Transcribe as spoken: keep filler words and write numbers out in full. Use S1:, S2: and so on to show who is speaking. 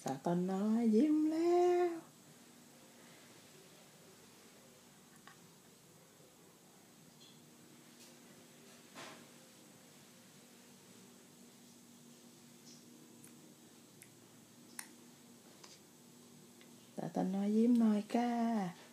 S1: าตอนน้อยยิ้มแล้วตาตอนน้อยยิ้มหน่อยก้า